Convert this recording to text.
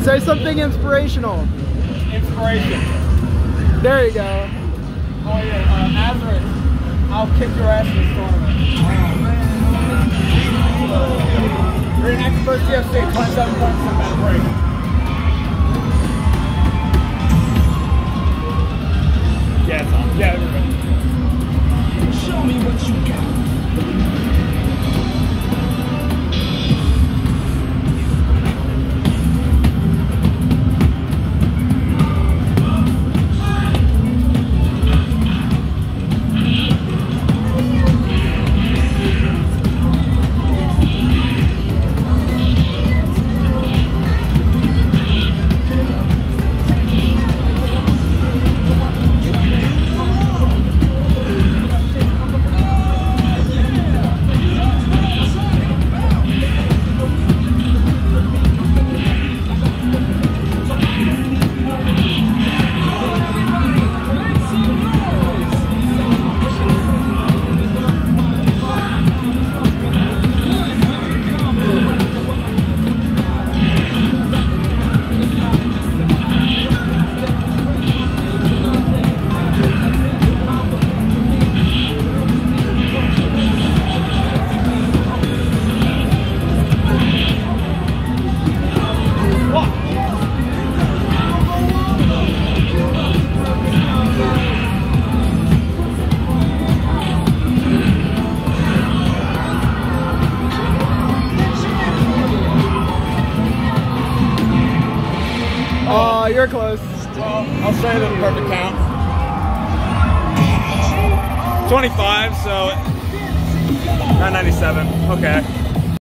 Say something inspirational. Inspiration. There you go. Oh yeah, Azareth. I'll kick your ass in this tournament. You're an expert CFC, 27 points on that break. Yeah, it's on. Yeah, we're good. Show me what you got. Oh, you're close. Well, I'll say the perfect count. 25, so 997. Okay.